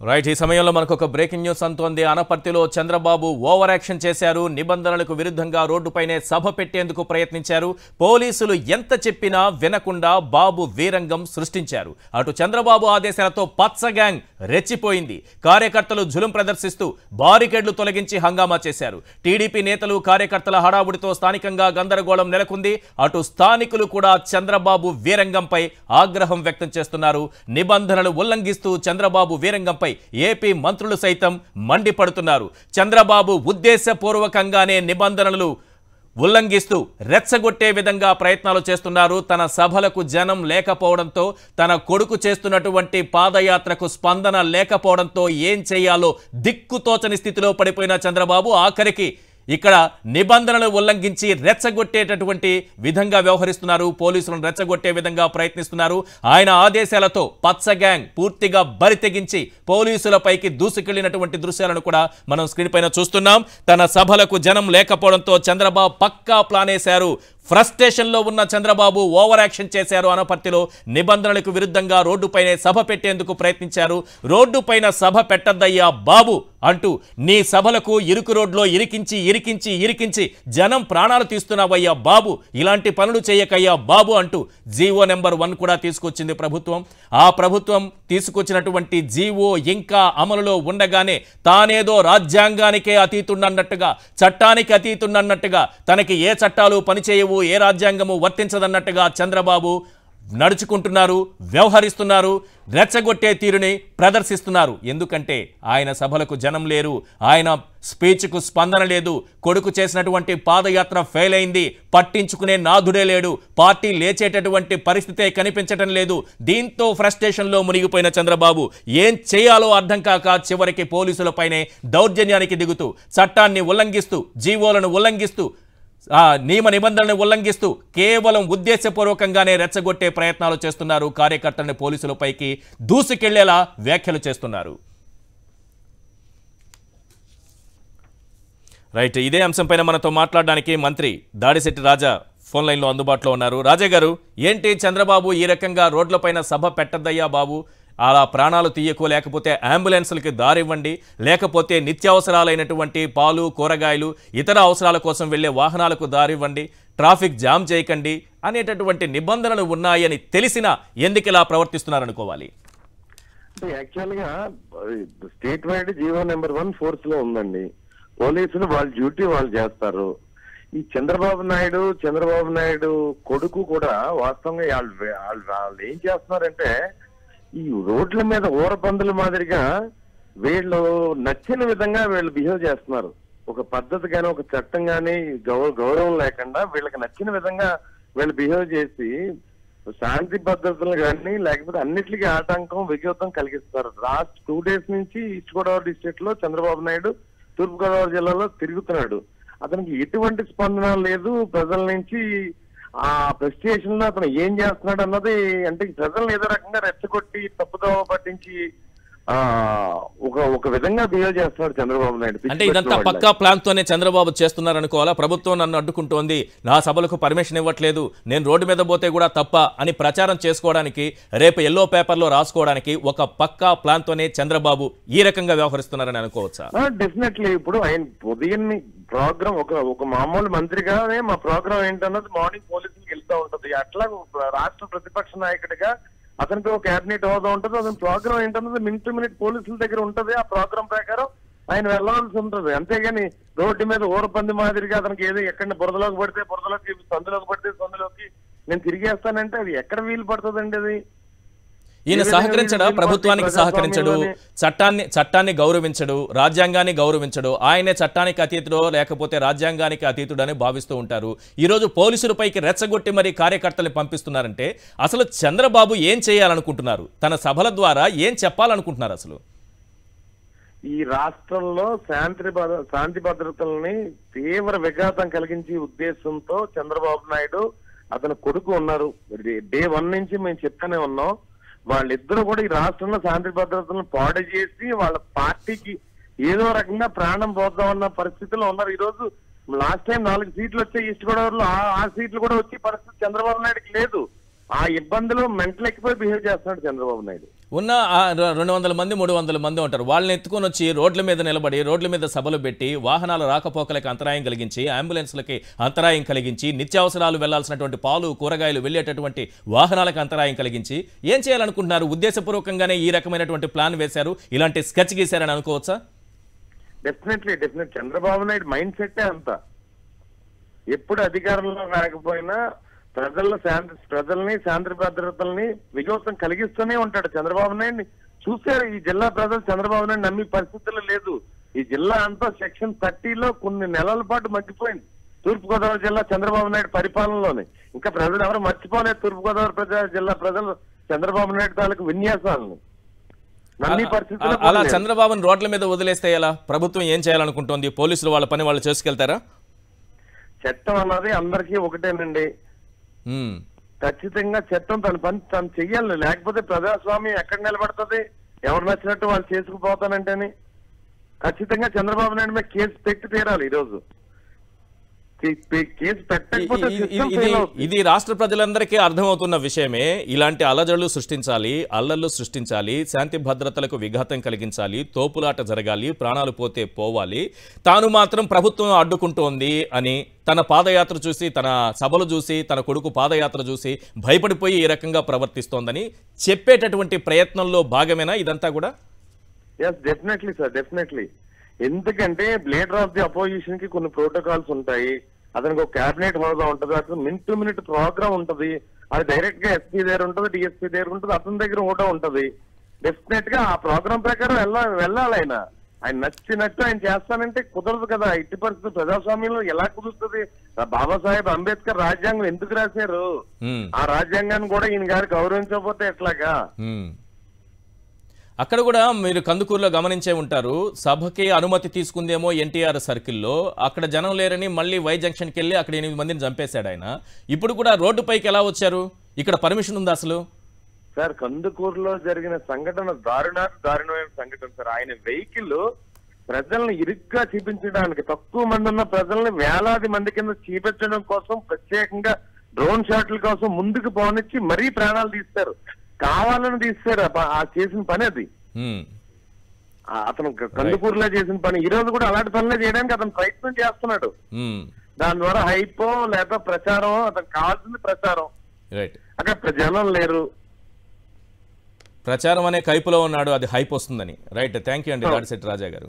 Right ఈ సమయంలో మనకు ఒక బ్రేకింగ్ న్యూస్ అంతోంది. అనపర్తిలో చంద్రబాబు ఓవర్ యాక్షన్ చేశారు. నిబంధనలకు విరుద్ధంగా రోడ్డుపైనే సభ పెట్టేందుకు ప్రయత్నించారు. పోలీసులు ఎంత చెప్పినా వినకుండా బాబు వీరంగం సృష్టించారు. అటు చంద్రబాబు ఆదేశాలతో పచ్చ గ్యాంగ్ రెచ్చిపోయింది. కార్యకర్తలు జులుం ప్రదర్శిస్తూ బారికేడ్లు తొలగించి హంగామా చేశారు. టీడీపీ నేతలు కార్యకర్తల హడావుడితో స్థానికంగా గందరగోళం నెలకొంది. అటు స్థానికులు కూడా చంద్రబాబు వీరంగంపై ఆగ్రహం వ్యక్తం చేస్తున్నారు. నిబంధనలు ఉల్లంఘిస్తూ చంద్రబాబు వీరంగంపై ఏపీ మంత్రులు సైతం మండిపడుతున్నారు. చంద్రబాబు ఉద్దేశపూర్వకంగానే నిబంధనలు ఉల్లంఘిస్తూ రెచ్చగొట్టే విధంగా ప్రయత్నాలు చేస్తున్నారు. తన సభలకు జనం లేకపోవడంతో, తన కొడుకు చేస్తున్నటువంటి పాదయాత్రకు స్పందన లేకపోవడంతో ఏం చేయాలో దిక్కుతోచని స్థితిలో పడిపోయిన చంద్రబాబు ఆఖరికి ఇక్కడ నిబంధనలు ఉల్లంఘించి రెచ్చగొట్టేటటువంటి విధంగా వ్యవహరిస్తున్నారు. పోలీసులను రెచ్చగొట్టే విధంగా ప్రయత్నిస్తున్నారు. ఆయన ఆదేశాలతో పచ్చ గ్యాంగ్ పూర్తిగా బరితెగించి పోలీసులపైకి దూసుకెళ్లినటువంటి దృశ్యాలను కూడా మనం స్క్రీన్ పైన చూస్తున్నాం. తన సభలకు జనం లేకపోవడంతో చంద్రబాబు పక్కా ప్లాన్ వేశారు. ఫ్రస్ట్రేషన్లో ఉన్న చంద్రబాబు ఓవర్ యాక్షన్ చేశారు. అనపర్తిలో నిబంధనలకు విరుద్ధంగా రోడ్డుపైనే సభ పెట్టేందుకు ప్రయత్నించారు. రోడ్డుపైన సభ పెట్టద్దయ్యా బాబు అంటూ నీ సభలకు ఇరుకు రోడ్లో ఇరికించి జనం ప్రాణాలు తీస్తున్నావయ్యా బాబు, ఇలాంటి పనులు చేయకయ్యా బాబు అంటూ జీవో నెంబర్ 1 కూడా తీసుకొచ్చింది ప్రభుత్వం. ఆ ప్రభుత్వం తీసుకొచ్చినటువంటి జీవో ఇంకా అమలులో ఉండగానే తానేదో రాజ్యాంగానికే అతీతున్నట్టుగా, చట్టానికి అతీతున్నట్టుగా, తనకి ఏ చట్టాలు పనిచేయవు, ఏ రాజ్యాంగము వర్తించదన్నట్టుగా చంద్రబాబు నడుచుకుంటున్నారు, వ్యవహరిస్తున్నారు. రెచ్చగొట్టే తీరుని ప్రదర్శిస్తున్నారు. ఎందుకంటే ఆయన సభలకు జనం లేరు, ఆయన స్పీచ్కు స్పందన లేదు, కొడుకు చేసినటువంటి పాదయాత్ర ఫెయిల్ అయింది, పట్టించుకునే నాథుడే లేడు, పార్టీ లేచేటటువంటి పరిస్థితే కనిపించటం లేదు. దీంతో ఫ్రస్ట్రేషన్లో మునిగిపోయిన చంద్రబాబు ఏం చేయాలో అర్థం కాక చివరికి పోలీసులపైనే దౌర్జన్యానికి దిగుతూ, చట్టాన్ని ఉల్లంఘిస్తూ, జీవోలను ఉల్లంఘిస్తూ, నియమ నిబంధనలను ఉల్లంఘిస్తూ కేవలం ఉద్దేశపూర్వకంగానే రెచ్చగొట్టే ప్రయత్నాలు చేస్తున్నారు. కార్యకర్తలను పోలీసులపైకి దూసుకెళ్లేలా వ్యాఖ్యలు చేస్తున్నారు. రైట్, ఇదే అంశంపైన మనతో మాట్లాడడానికి మంత్రి దాడిశెట్టి రాజా ఫోన్ లైన్లో అందుబాటులో ఉన్నారు. రాజా గారు, ఏంటి చంద్రబాబు ఈ రకంగా రోడ్లపైన సభ పెట్టద్దయ్యా బాబు, అలా ప్రాణాలు తీయకో, లేకపోతే అంబులెన్సులకి దారివ్వండి, లేకపోతే నిత్యావసరాలైనటువంటి పాలు, కూరగాయలు, ఇతర అవసరాల కోసం వెళ్లే వాహనాలకు దారివ్వండి, ట్రాఫిక్ జామ్ చేయకండి అనేటటువంటి నిబంధనలు ఉన్నాయని తెలిసినా ఎందుకు ఇలా ప్రవర్తిస్తున్నారనుకోవాలి? యాక్చువల్గా state wide GO number 1 force లో ఉందండి. పోలీసులు వాళ్ళ డ్యూటీ వాళ్ళు చేస్తారు. ఈ చంద్రబాబు నాయుడు కొడుకు కూడా వాస్తవంగా వాళ్ళు ఏం చేస్తున్నారంటే, ఈ రోడ్ల మీద ఊరపందుల మాదిరిగా వీళ్ళు నచ్చిన విధంగా వీళ్ళు బిహేవ్ చేస్తున్నారు. ఒక పద్ధతి కానీ, ఒక చట్టం కానీ గౌరవం లేకుండా వీళ్ళకి నచ్చిన విధంగా వీళ్ళు బిహేవ్ చేసి శాంతి భద్రతలు కానీ, లేకపోతే అన్నిటికీ ఆటంకం, విఘాతం కలిగిస్తారు. లాస్ట్ 2 days నుంచి ఈస్ట్ గోదావరి డిస్ట్రిక్ట్ లో చంద్రబాబు నాయుడు తూర్పు గోదావరి జిల్లాలో తిరుగుతున్నాడు. అతనికి ఎటువంటి స్పందన లేదు ప్రజల నుంచి. ఆ ప్రెస్టేషన్ లో అతను ఏం చేస్తున్నాడు అన్నది, అంటే ప్రజలను ఏదో రకంగా రెచ్చగొట్టి తప్పుదోవ పట్టించి ఒక విధంగా బిహేవ్ చేస్తున్నాడు చంద్రబాబు నాయుడు. అంటే ఇదంతా పక్కా ప్లాన్ తోనే చంద్రబాబు చేస్తున్నారు అనుకోవాలా? ప్రభుత్వం నన్ను అడ్డుకుంటోంది, నా సభలకు పర్మిషన్ ఇవ్వట్లేదు, నేను రోడ్డు మీద పోతే కూడా తప్ప అని ప్రచారం చేసుకోవడానికి, రేపు ఎల్లో పేపర్లో రాసుకోవడానికి ఒక పక్కా ప్లాన్ తోనే చంద్రబాబు ఈ రకంగా వ్యవహరిస్తున్నారని అనుకోవచ్చా? డెఫినెట్లీ. ఇప్పుడు ఆయన ఉదయాన్ని ప్రోగ్రామ్ ఒక మామూలు మంత్రిగానే మా ప్రోగ్రామ్ ఏంటన్నది మార్నింగ్ పోలీసులకు వెళ్తూ ఉంటది. అట్లా రాష్ట్ర ప్రతిపక్ష నాయకుడిగా అతనికి ఒక క్యాబినెట్ హోదా ఉంటుంది. అతని ప్రోగ్రామ్ ఏంటన్నది మినిట్ టు మినిట్ పోలీసుల దగ్గర ఉంటది. ఆ ప్రోగ్రామ్ ప్రకారం ఆయన వెళ్లాల్సి ఉంటుంది. అంతేగాని రోడ్డు మీద ఊరపంది మాదిరిగా అతనికి ఏదో ఎక్కడ బురదలోకి పడితే బురదలోకి, సందులోకి పడితే సందులోకి నేను తిరిగేస్తానంటే అది ఎక్కడ వీలు పడుతుందండి? అది ఈయన సహకరించడా? ప్రభుత్వానికి సహకరించడు, చట్టాన్ని గౌరవించడు, రాజ్యాంగాన్ని గౌరవించడు. ఆయనే చట్టానికి అతీతుడో లేకపోతే రాజ్యాంగానికి అతీతుడని భావిస్తూ ఉంటారు. ఈరోజు పోలీసులపైకి రెచ్చగొట్టి మరి కార్యకర్తల్ని పంపిస్తున్నారంటే అసలు చంద్రబాబు ఏం చేయాలనుకుంటున్నారు? తన సభల ద్వారా ఏం చెప్పాలనుకుంటున్నారు? అసలు ఈ రాష్ట్రంలో శాంతి భద్రతల్ని తీవ్ర విఘాతం కలిగించే ఉద్దేశంతో చంద్రబాబు నాయుడు అతని కొడుకు ఉన్నారు. డే 1 నుంచి మేము చెప్తానే ఉన్నాం. వాళ్ళిద్దరూ కూడా ఈ రాష్ట్రంలో శాంతి భద్రతలను పాడు చేసి వాళ్ళ పార్టీకి ఏదో రకంగా ప్రాణం పోద్దామన్న పరిస్థితిలో ఉన్నారు. ఈ రోజు లాస్ట్ టైం 4 సీట్లు వచ్చాయి ఈస్ట్ గోదావరిలో, ఆ సీట్లు కూడా వచ్చే పరిస్థితి చంద్రబాబు నాయుడుకి లేదు. ఆ ఇబ్బందులు మెంటల్ ఎక్కిపోయి బిహేవ్ చేస్తున్నాడు చంద్రబాబు నాయుడు. ఉన్న 200 మంది 300 మంది ఉంటారు. వాళ్ళని ఎత్తుకొని వచ్చి రోడ్ల మీద నిలబడి రోడ్ల మీద సభలు పెట్టి వాహనాల రాకపోకలకి అంతరాయం కలిగించి అంబులెన్స్లకి అంతరాయం కలిగించి నిత్యావసరాలు వెళ్లాల్సినటువంటి పాలు కూరగాయలు వెళ్ళేటటువంటి వాహనాలకు అంతరాయం కలిగించి ఏం చేయాలనుకుంటున్నారు? ఉద్దేశపూర్వకంగానే ఈ రకమైనటువంటి ప్లాన్ వేశారు, ఇలాంటి స్కెచ్ గీశారని అనుకోవచ్చా? Definitely Chandrababu Naidu mindset అంత. ఎప్పుడు అధికారంలో రాకపోయినా ప్రజల్ని శాంతి భద్రతల్ని విజయోత్సం కలిగిస్తూనే ఉంటాడు చంద్రబాబు నాయుడిని. చూశారు ఈ జిల్లా ప్రజలు చంద్రబాబు నాయుడు నమ్మే పరిస్థితులు లేదు. ఈ జిల్లా అంతా సెక్షన్ 30లో కొన్ని నెలల పాటు మగ్గిపోయింది తూర్పుగోదావరి జిల్లా చంద్రబాబు నాయుడు పరిపాలనలోనే. ఇంకా ప్రజలు ఎవరు మర్చిపోలేదు తూర్పుగోదావరి జిల్లా ప్రజలు చంద్రబాబు నాయుడు తాలూకు విన్యాసాలను నమ్మే పరిస్థితులు. అలా చంద్రబాబుని రోడ్ల మీద వదిలేస్తే ఎలా? ప్రభుత్వం ఏం చేయాలనుకుంటోంది? పోలీసులు వాళ్ళ పని వాళ్ళు చేసుకెళ్తారా? చట్టం అన్నది అందరికీ ఒకటేనండి. ఖచ్చితంగా చట్టం తన పని తను చెయ్యాలి. లేకపోతే ప్రజాస్వామ్యం ఎక్కడ నిలబడుతుంది? ఎవరు నచ్చినట్టు వాళ్ళు చేసుకుపోతానంటేని. ఖచ్చితంగా చంద్రబాబు నాయుడు మీద కేసు పెట్టి తీరాలి. ఈరోజు కేసు పెట్టకపోతే ఇది రాష్ట్ర ప్రజలందరికీ అర్థమవుతున్న విషయమే. ఇలాంటి అలజడులు సృష్టించాలి, అల్లర్లు సృష్టించాలి, శాంతి భద్రతలకు విఘాతం కలిగించాలి, తోపులాట జరగాలి, ప్రాణాలు పోతే పోవాలి. తాను మాత్రం ప్రభుత్వం అడ్డుకుంటోంది అని తన పాదయాత్ర చూసి, తన సభలు చూసి, తన కొడుకు పాదయాత్ర చూసి భయపడిపోయి ఈ రకంగా ప్రవర్తిస్తోందని చెప్పేటటువంటి ప్రయత్నంలో భాగమేనా ఇదంతా కూడా? Yes, definitely sir, definitely. ఎందుకంటే లీడర్ ఆఫ్ ది అపోజిషన్ కి కొన్ని ప్రోటోకాల్స్ ఉంటాయి, అతనికి ఒక క్యాబినెట్ హోదా ఉంటుంది, అతను మినిట్ టు మినిట్ ప్రోగ్రామ్ ఉంటుంది. అది డైరెక్ట్ గా ఎస్పీ దగ్గర ఉంటుంది, డిఎస్పీ దగ్గర ఉంటుంది, అతని దగ్గర హోదా ఉంటుంది. డెఫినెట్ గా ఆ ప్రోగ్రామ్ ప్రకారం వెళ్ళాలి. ఆయన నచ్చినట్టు ఆయన చేస్తానంటే కుదరదు కదా. ఇట్టి పరిస్థితి ప్రజాస్వామ్యంలో ఎలా కుదురుతుంది? బాబాసాహెబ్ అంబేద్కర్ రాజ్యాంగం ఎందుకు రాశారు? ఆ రాజ్యాంగాన్ని కూడా ఈయన గారు గౌరవించకపోతే ఎట్లాగా? అక్కడ కూడా మీరు కందుకూరులో గమనించే ఉంటారు, సభకి అనుమతి తీసుకుందేమో ఎన్టీఆర్ సర్కిల్లో, అక్కడ జనం లేరని మళ్ళీ వై జంక్షన్కి వెళ్ళి అక్కడ 8 మందిని చంపేశాడు ఆయన. ఇప్పుడు కూడా రోడ్డుపైకి ఎలా వచ్చారు? ఇక్కడ పర్మిషన్ ఉందా అసలు? సార్, కందుకూరులో జరిగిన సంఘటన దారుణమైన సంఘటన సార్. ఆయన వెహికల్ ప్రజల్ని ఇరుగ్గా చూపించడానికి, తక్కువ మంది ఉన్న ప్రజల్ని వేలాది మంది కింద చూపించడం కోసం ప్రత్యేకంగా డ్రోన్ షాట్ల కోసం ముందుకు పోనిచ్చి మరీ ప్రాణాలు తీస్తారు. కావాలని తీస్తారు. ఆ చేసిన పని అది. అతను కందుకూరులో చేసిన పని. ఈ రోజు కూడా అలాంటి పనులే చేయడానికి అతను ప్రయత్నం చేస్తున్నాడు. దాని ద్వారా హైపో లేదా ప్రచారం, అతనికి కావాల్సింది ప్రచారం. అక్కడ జనం లేరు, ప్రచారం అనే కైపులో ఉన్నాడు, అది హైప్ వస్తుందని. రైట్, థ్యాంక్ యూ అండి దాడిశెట్టి రాజా గారు.